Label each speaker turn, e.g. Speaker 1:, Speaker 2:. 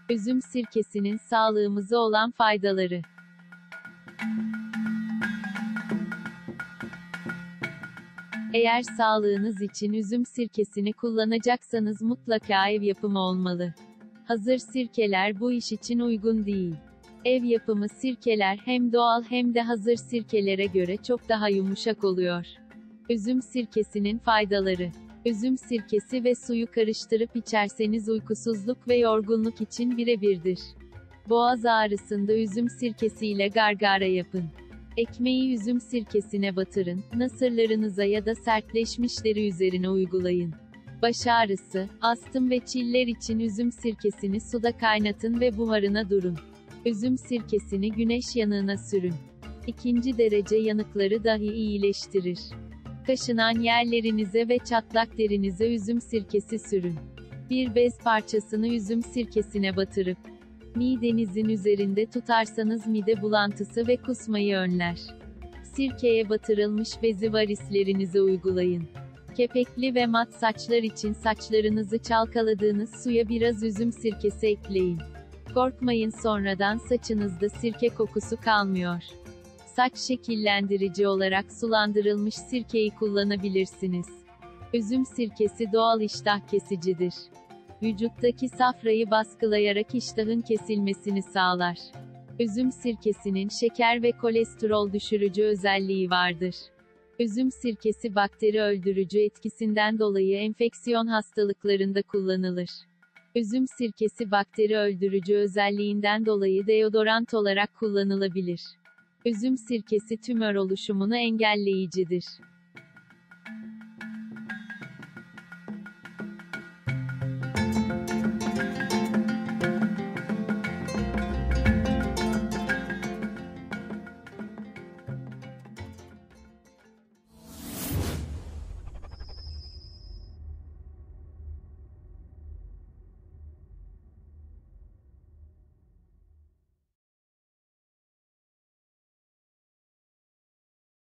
Speaker 1: Üzüm sirkesinin sağlığımıza olan faydaları. Eğer sağlığınız için üzüm sirkesini kullanacaksanız mutlaka ev yapımı olmalı. Hazır sirkeler bu iş için uygun değil. Ev yapımı sirkeler hem doğal hem de hazır sirkelere göre çok daha yumuşak oluyor. Üzüm sirkesinin faydaları. Üzüm sirkesi ve suyu karıştırıp içerseniz uykusuzluk ve yorgunluk için birebirdir. Boğaz ağrısında üzüm sirkesiyle gargara yapın. Ekmeği üzüm sirkesine batırın, nasırlarınıza ya da sertleşmiş deri üzerine uygulayın. Baş ağrısı, astım ve çiller için üzüm sirkesini suda kaynatın ve buharına durun. Üzüm sirkesini güneş yanığına sürün. 2. derece yanıkları dahi iyileştirir. Kaşınan yerlerinize ve çatlak derinize üzüm sirkesi sürün. Bir bez parçasını üzüm sirkesine batırıp midenizin üzerinde tutarsanız mide bulantısı ve kusmayı önler. Sirkeye batırılmış bezi varislerinize uygulayın. Kepekli ve mat saçlar için saçlarınızı çalkaladığınız suya biraz üzüm sirkesi ekleyin. Korkmayın, sonradan saçınızda sirke kokusu kalmıyor. Saç şekillendirici olarak sulandırılmış sirkeyi kullanabilirsiniz. Üzüm sirkesi doğal iştah kesicidir. Vücuttaki safrayı baskılayarak iştahın kesilmesini sağlar. Üzüm sirkesinin şeker ve kolesterol düşürücü özelliği vardır. Üzüm sirkesi bakteri öldürücü etkisinden dolayı enfeksiyon hastalıklarında kullanılır. Üzüm sirkesi bakteri öldürücü özelliğinden dolayı deodorant olarak kullanılabilir. Üzüm sirkesi tümör oluşumunu engelleyicidir.